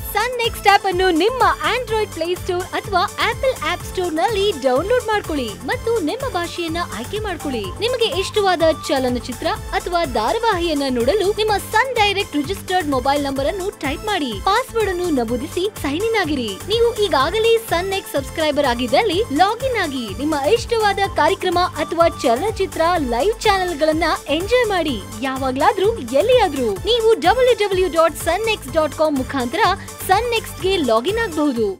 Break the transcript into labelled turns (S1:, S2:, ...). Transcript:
S1: ಸನ್ next app ಅನ್ನು ನಿಮ್ಮ Android play store ಅಥವಾ ಆಪಲ್ ಆಪ್ ಸ್ಟೋರ್ ನಲ್ಲಿ ಡೌನ್ಲೋಡ್ ಮಾಡ್ಕೊಳ್ಳಿ ಮತ್ತು ನಿಮ್ಮ ಭಾಷೆಯನ್ನ ಆಯ್ಕೆ ಮಾಡ್ಕೊಳ್ಳಿ. ನಿಮಗೆ ಇಷ್ಟವಾದ ಚಲನಚಿತ್ರ ಅಥವಾ ಧಾರಾವಾಹಿಯನ್ನ ನೋಡಲು ನಿಮ್ಮ Sun Direct registered mobile number ಅನ್ನು ಟೈಪ್ ಮಾಡಿ, ಪಾಸ್ವರ್ಡ್ ಅನ್ನು ನಮೂದಿಸಿ ಸೈನ್ ಇನ್ ಆಗಿರಿ. ನೀವು ಈಗಾಗಲೇ ಸನ್ ನೆಕ್ಸ್ಟ್ ಸಬ್ಸ್ಕ್ರೈಬರ್ ಆಗಿದ್ದಲ್ಲಿ ಲಾಗಿನ್ ಆಗಿ ನಿಮ್ಮ ಇಷ್ಟವಾದ ಕಾರ್ಯಕ್ರಮ ಅಥವಾ ಚಲನಚಿತ್ರ ಲೈವ್ ಚಾನೆಲ್ ಗಳನ್ನ ಎಂಜಾಯ್ ಮಾಡಿ. ಯಾವಾಗ್ಲಾದ್ರೂ ಎಲ್ಲಿಯಾದ್ರೂ ನೀವು www.sunnext.com ಮುಖಾಂತರ ಸನ್ ನೆಕ್ಸ್ಟ್ ಗೆ ಲಾಗಿನ್ ಆಗಬಹುದು.